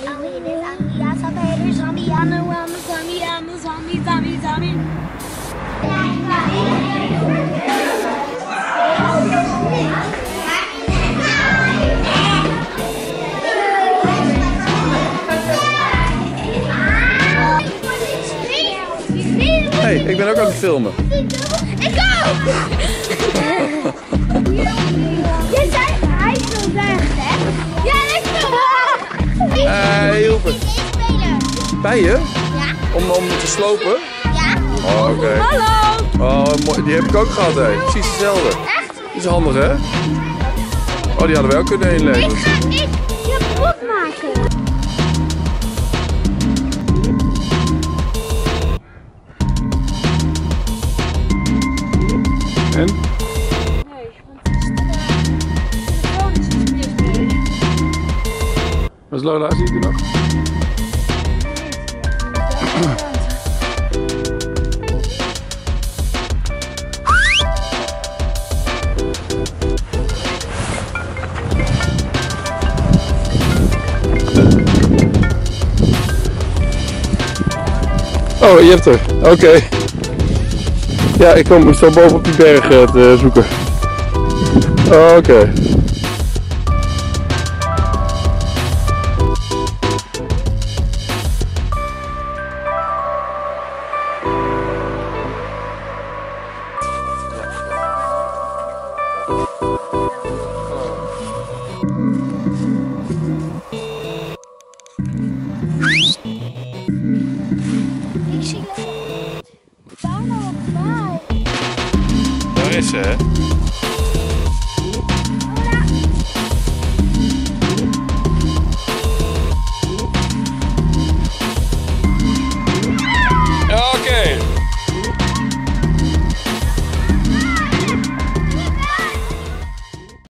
Hey, ik ben ook aan het filmen. Ik ook! Je zei, hij is weg, hè? Ja, ik wil. Hey, Hilve. Bij je? Ja. Om te slopen? Ja. Oh, oké. Hallo! Oh, mooi. Die heb ik ook gehad, hè. Precies hetzelfde. Echt? Dat is handig, hè? Oh, die hadden wij ook kunnen inleveren. Ik ga je broek maken. En? Nee, want het is de telefoon is niet mee. Wat is Lola? Zie je het nog? Oh, je hebt er. Oké. Ja, ik kom zo boven op die berg te zoeken. Oké. Ik zie nog daar nou bij. Daar is ze, hè?